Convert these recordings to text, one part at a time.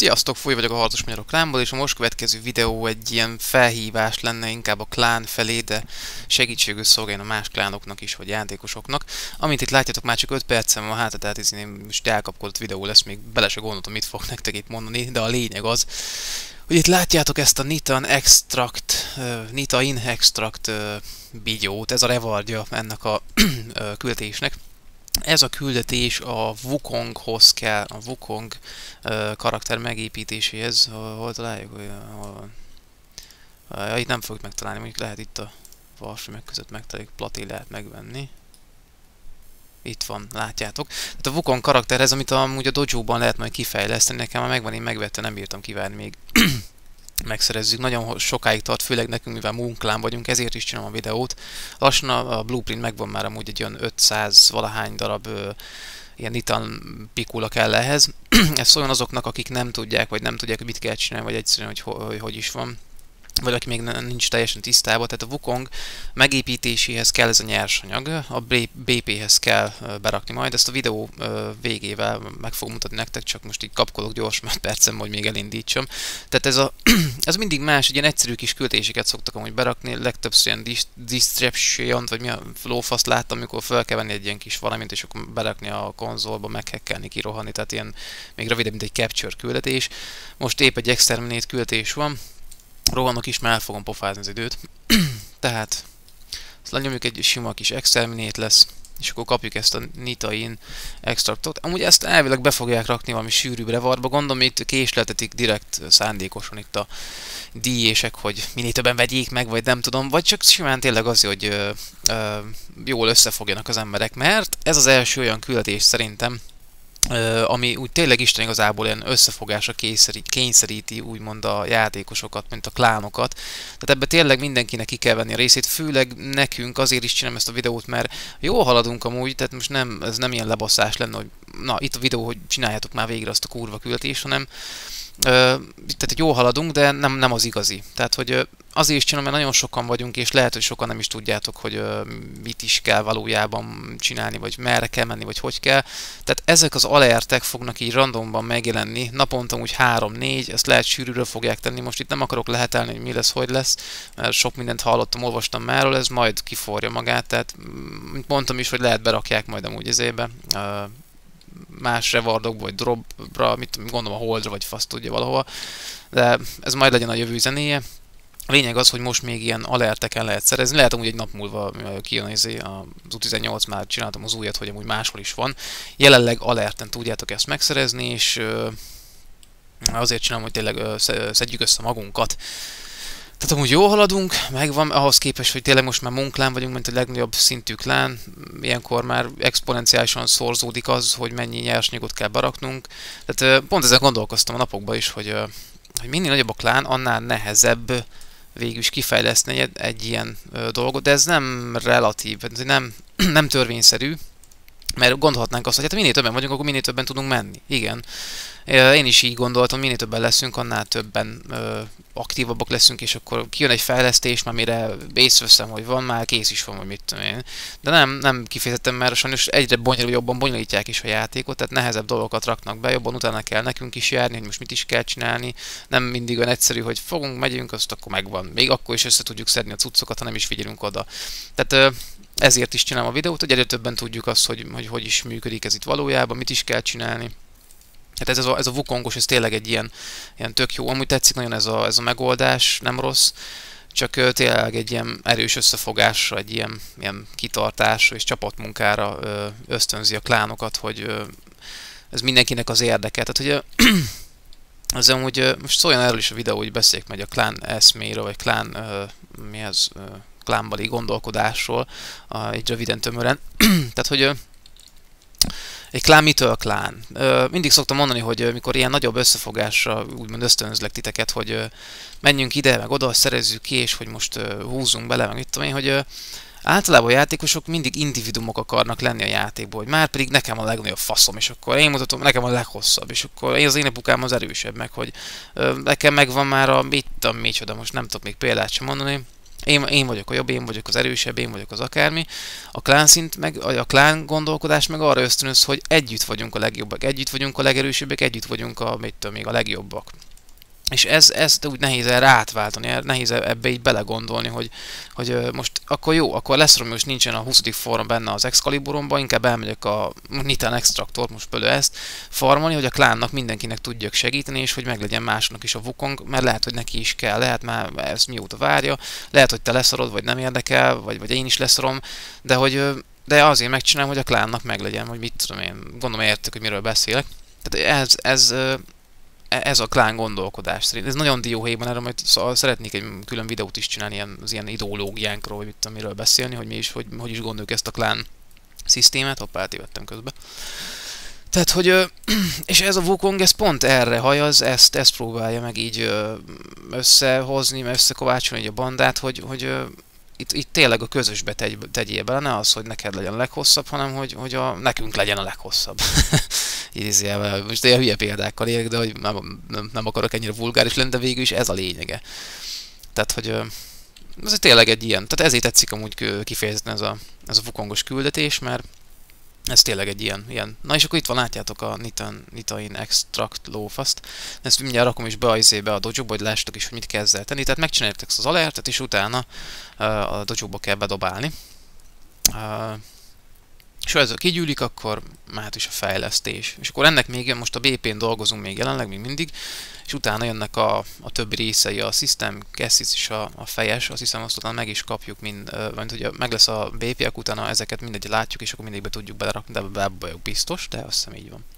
Sziasztok, Foly vagyok a Harcos Magyarok klánból, és a most következő videó egy ilyen felhívás lenne inkább a klán felé, de segítségül szolgáljon a más klánoknak is, vagy játékosoknak. Amint itt látjátok, már csak 5 percem van hátra, tehát ez most elkapkodott videó lesz, még bele se gondoltam, mit fog nektek itt mondani, de a lényeg az, hogy itt látjátok ezt a Nita in Extract bigyót, ez a rewardja ennek a küldetésnek. Ez a küldetés a Wukonghoz kell, a Wukong karakter megépítéséhez. Hol találjuk? Itt nem fogjuk megtalálni, mondjuk lehet itt a Varsi meg között megtaláljuk, Platí lehet megvenni. Itt van, látjátok. Tehát a Wukong karakterhez, amit amúgy a dojo-ban lehet majd kifejleszteni, nekem már megvan, én megvettem, nem bírtam kivárni még. Megszerezzük, nagyon sokáig tart, főleg nekünk, mivel Moonklán vagyunk, ezért is csinálom a videót. Lassan a blueprint megvan már amúgy egy olyan 500 valahány darab ilyen Nitan pikula kell ehhez. Ez szóljon azoknak, akik nem tudják, vagy nem tudják, hogy mit kell csinálni, vagy egyszerűen, hogy is van. Vagy aki még nincs teljesen tisztában, tehát a Wukong megépítéséhez kell ez a nyersanyag, a BP-hez kell berakni majd, ezt a videó végével meg fogom mutatni nektek, csak most így kapkodok gyorsan 5 percem, hogy még elindítsam. Tehát ez mindig más, ilyen egyszerű kis küldetéseket szoktak amúgy berakni, legtöbbször ilyen distraction, vagy mi a lófaszt láttam, amikor fel kell venni egy ilyen kis valamint, és akkor berakni a konzolba, meghekkelni, kirohanni, tehát ilyen még rövidebb, mint egy capture küldetés. Most épp egy exterminate küldetés van. Rohanok is, mert el fogom pofázni az időt. Tehát azt lenyomjuk, egy sima kis exterminate lesz, és akkor kapjuk ezt a Nita in Extractot. Amúgy ezt elvileg be fogják rakni valami sűrűbb rewarba. Gondolom, itt késleltetik direkt szándékosan itt a díjések, hogy minél többen vegyék meg, vagy nem tudom, vagy csak simán tényleg azért, hogy jól összefogjanak az emberek, mert ez az első olyan küldetés szerintem, ami úgy tényleg Isten igazából ilyen összefogásra kényszeríti úgymond a játékosokat, mint a klánokat. Tehát ebbe tényleg mindenkinek ki kell venni a részét, főleg nekünk, azért is csinálom ezt a videót, mert jól haladunk amúgy, tehát most ez nem ilyen lebaszás lenne, hogy na itt a videó, hogy csináljátok már végre azt a kurva küldetést, hanem tehát jól haladunk, de nem az igazi. Tehát, hogy azért is csinálom, mert nagyon sokan vagyunk, és lehet, hogy sokan nem is tudjátok, hogy mit is kell valójában csinálni, vagy merre kell menni, vagy hogy kell. Tehát ezek az alertek fognak így randomban megjelenni, naponta úgy 3-4, ezt lehet sűrűről fogják tenni, most itt nem akarok lehetelni, hogy mi lesz, hogy lesz, mert sok mindent hallottam, olvastam márról, ez majd kiforja magát, tehát mint mondtam is, hogy lehet berakják majd amúgy ezébe. Más rewardok, vagy dropra, gondolom a holdra, vagy fasz tudja valahova, de ez majd legyen a jövő zenéje. A lényeg az, hogy most még ilyen alerteken lehet szerezni, lehet amúgy egy nap múlva kijön az U18, már csináltam az újat, hogy amúgy máshol is van. Jelenleg alerten tudjátok ezt megszerezni, és azért csinálom, hogy tényleg szedjük össze magunkat. Tehát amúgy jól haladunk, megvan, ahhoz képest, hogy tényleg most már Moonklán vagyunk, mint a legnagyobb szintű klán, ilyenkor már exponenciálisan szorzódik az, hogy mennyi nyersanyagot kell beraknunk. Tehát pont ezen gondolkoztam a napokban is, hogy minél nagyobb a klán, annál nehezebb végül is kifejleszteni egy ilyen dolgot, de ez nem relatív, nem törvényszerű, mert gondolhatnánk azt, hogy hát minél többen vagyunk, akkor minél többen tudunk menni. Igen. Én is így gondoltam, minél többen leszünk, annál többen aktívabbak leszünk, és akkor kijön egy fejlesztés, már mire észreveszem, hogy van, már kész is van, vagy mit tudom én. De nem kifejezetten, mert sajnos egyre jobban bonyolítják is a játékot, tehát nehezebb dolgokat raknak be, jobban utána kell nekünk is járni, hogy most mit is kell csinálni. Nem mindig olyan egyszerű, hogy megyünk, azt akkor megvan. Még akkor is össze tudjuk szedni a cuccokat, ha nem is figyelünk oda. Tehát ezért is csinálom a videót, hogy egyre többen tudjuk azt, hogy is működik ez itt valójában, mit is kell csinálni. Hát ez a Wukongos, ez tényleg egy ilyen tök jó. Amúgy tetszik nagyon ez a megoldás, nem rossz, csak tényleg egy ilyen erős összefogásra, egy ilyen kitartásra és csapatmunkára ösztönzi a klánokat, hogy ez mindenkinek az érdeke. Tehát, hogy ez amúgy, most szóljon erről is a videó, hogy beszéljük meg a klán eszméről, vagy klán, klánbeli gondolkodásról, egy röviden tömören. Tehát, hogy egy klán mitől klán? Mindig szoktam mondani, hogy mikor ilyen nagyobb összefogásra úgymond ösztönözlek titeket, hogy menjünk ide, meg oda, szerezzük ki, és hogy most húzzunk bele, meg mit tudom én, hogy általában a játékosok mindig individumok akarnak lenni a játékból, hogy már pedig nekem a legnagyobb faszom, és akkor én mutatom, nekem a leghosszabb, és akkor az én apukám az erősebb, meg hogy nekem megvan már a micsoda, most nem tudok még példát sem mondani. Én vagyok a jobb, én vagyok az erősebb, én vagyok az akármi. A klán szint, meg a klán gondolkodás meg arra ösztönöz, hogy együtt vagyunk a legjobbak, együtt vagyunk a legerősebbek, együtt vagyunk még a legjobbak. És ezt úgy nehéz erre átváltani, nehéz ebbe így belegondolni, hogy most akkor jó, akkor lesz, hogy most nincsen a 20. form benne az Excaliburomban, inkább elmegyek a Nitán Extractor, most például ezt farmolni, hogy a klánnak mindenkinek tudjak segíteni, és hogy meglegyen másnak is a Wukong, mert lehet, hogy neki is kell, lehet már ezt mióta várja, lehet, hogy te leszarod, vagy nem érdekel, vagy én is leszarom, de azért megcsinálom, hogy a klánnak meglegyen, vagy mit tudom én, gondolom értek, hogy miről beszélek. Tehát ez a klán gondolkodás szerint. Ez nagyon dióhéjban, erről majd szeretnék egy külön videót is csinálni az ilyen ideológiánkról, vagy mit, miről beszélni, hogy mi is, hogy is gondoljuk ezt a klán szisztémát. Hoppá, eltévedtem közben. Tehát, hogy... És ez a Wukong, ez pont erre hajaz, ezt próbálja meg így összehozni, összekovácsolni a bandát, hogy itt tényleg a közösbe tegyél bele, ne az, hogy neked legyen a leghosszabb, hanem hogy nekünk legyen a leghosszabb. Idézőjelben, most ilyen hülye példákkal érek, de hogy nem akarok ennyire vulgáris lenni, de végül is ez a lényege. Tehát, hogy ez tényleg egy ilyen, tehát ezért tetszik amúgy kifejezetten ez a Wukongos küldetés, mert ez tényleg egy ilyen. Na és akkor itt van, látjátok a Nitain Extract Lófaszt. Ezt mindjárt rakom is be a dojo-ba, hogy lássatok is, hogy mit kell ezzel tenni. Tehát megcsináljátok ezt az alertet, és utána a dojo-ba kell bedobálni. És ha ez kigyűlik, akkor mehet is a fejlesztés. És akkor ennek még most a BP-n dolgozunk még jelenleg, még mindig, és utána jönnek a többi részei, a System, Cassis és a fejes, azt hiszem azt utána meg is kapjuk, mert ugye meg lesz a BP-ek, utána ezeket mindegy látjuk, és akkor mindig be tudjuk belerakni, de ebbe vagyok biztos, de azt hiszem így van.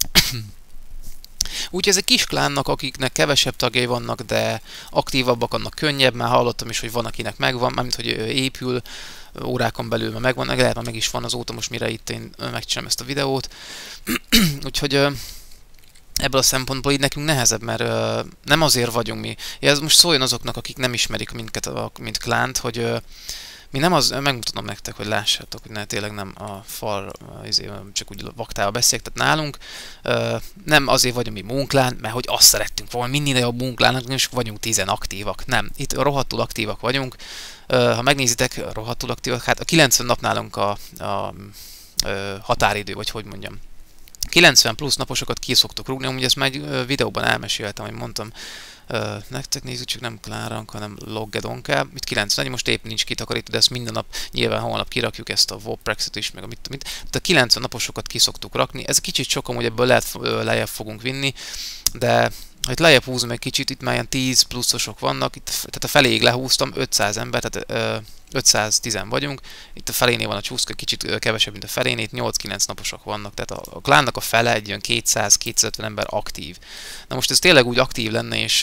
Úgyhogy ezek kis klánnak, akiknek kevesebb tagjai vannak, de aktívabbak, annak könnyebb, már hallottam is, hogy van, akinek megvan, mármint, hogy épül, órákon belül már megvan, lehet, már meg is van azóta, most mire itt én megcsinálom ezt a videót. Úgyhogy ebből a szempontból így nekünk nehezebb, mert nem azért vagyunk mi. Ez most szóljon azoknak, akik nem ismerik minket, mint klánt, hogy mi nem az, megmutatom nektek, hogy lássátok, hogy tényleg nem a fal, csak úgy vaktával beszélek, tehát nálunk nem azért vagyunk mi munklán, mert hogy azt szerettünk volna, minél jobb munklának, és vagyunk 10 aktívak. Nem, itt rohadtul aktívak vagyunk. Ha megnézitek, rohadtul aktívak, hát a 90 nap nálunk a határidő, vagy hogy mondjam. 90 plusz naposokat ki szoktuk rúgni, amúgy ezt már egy videóban elmeséltem, hogy mondtam, nektek nézzük, csak nem Klánrank, hanem Loggedonká. Itt 91, most épp nincs kitakarítva, de ezt minden nap, nyilván holnap kirakjuk ezt a Woprexet is, meg amit. Tehát a 90 naposokat ki szoktuk rakni. Ez kicsit sok, amúgy ebből lehet lejjebb fogunk vinni, de ha itt lejjebb húzom egy kicsit, itt már ilyen 10 pluszosok vannak, itt, tehát a feléig lehúztam, 500 ember, tehát 510 vagyunk, itt a felénél van a csúszka, kicsit kevesebb, mint a felénél, itt 8-9 naposok vannak, tehát a klánnak a fele egy olyan 200-250 ember aktív. Na most ez tényleg úgy aktív lenne, és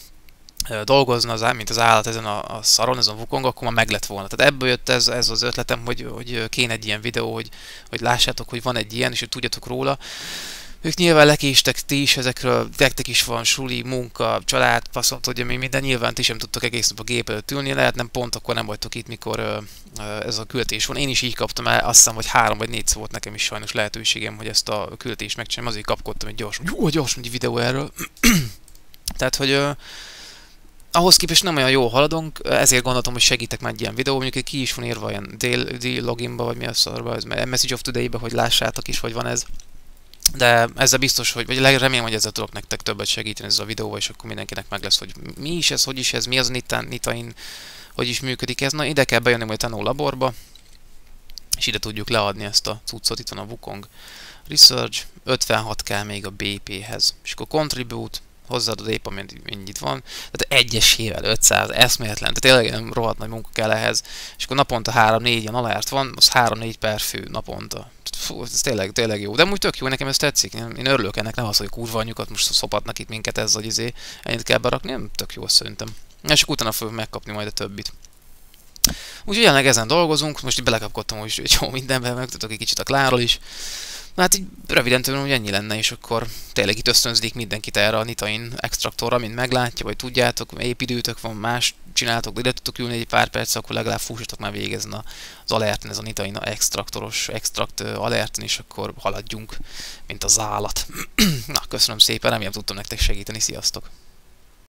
dolgozna mint az állat ezen a szaron, ezen a Wukong, akkor már meg lett volna. Tehát ebből jött ez az ötletem, hogy kéne egy ilyen videó, hogy lássátok, hogy van egy ilyen, és hogy tudjatok róla. Ők nyilván lekéstek ti is ezekről, nektek is van suli, munka, család, faszont, hogy még minden, nyilván ti sem tudtok egész nap a gép előtt ülni, lehet nem pont akkor nem vagytok itt, mikor ez a küldetés van. Én is így kaptam el, azt hiszem, hogy 3 vagy 4 volt nekem is sajnos lehetőségem, hogy ezt a küldetést megcsinálom, azért kapkodtam egy gyorsan egy videó erről. Tehát, hogy ahhoz képest nem olyan jól haladunk, ezért gondoltam, hogy segítek már egy ilyen videó, mondjuk ki is van írva ilyen dél loginba, vagy mi a szarba, ez Message of Today-be, hogy lássátok is, hogy van ez. De ezzel biztos, vagy remélem, hogy ezzel tudok nektek többet segíteni ez a videóval, és akkor mindenkinek meg lesz, hogy mi is ez, hogy is ez, mi az a Nitain, hogy is működik ez. Na, ide kell bejönni majd a Tenno laborba, és ide tudjuk leadni ezt a cuccot, itt van a Wukong Research, 56 kell még a BP-hez, és akkor Contribute, hozzáadod épp, amennyit van, tehát egyesével 500, eszméletlen, tehát tényleg nem rohadt nagy munka kell ehhez, és akkor naponta 3-4 ilyen alert van, az 3-4 per fő naponta. Fú, ez tényleg jó, de úgy tök jó, nekem ez tetszik, én örülök ennek, nem az, hogy kurva anyukat most szopatnak itt minket ezzel, hogy ennyit kell berakni, nem tök jó szerintem. És akkor utána fogjuk megkapni majd a többit. Úgyhogy jelenleg ezen dolgozunk, most így belekapkodtam, hogy jó mindenben, megtudok egy kicsit a klánról is. Hát így röviden tőlem, hogy ennyi lenne, és akkor tényleg itt ösztönzik mindenkit erre a Nitain Extractorra, mint meglátja, vagy tudjátok, épp időtök van, más csináltok, de ide tudtok ülni egy pár perc, akkor legalább fussatok már végezni az alerten, ez a Nitain Extractoros extract alerten, és akkor haladjunk, mint az állat. Na, köszönöm szépen, remélem tudtam nektek segíteni, sziasztok!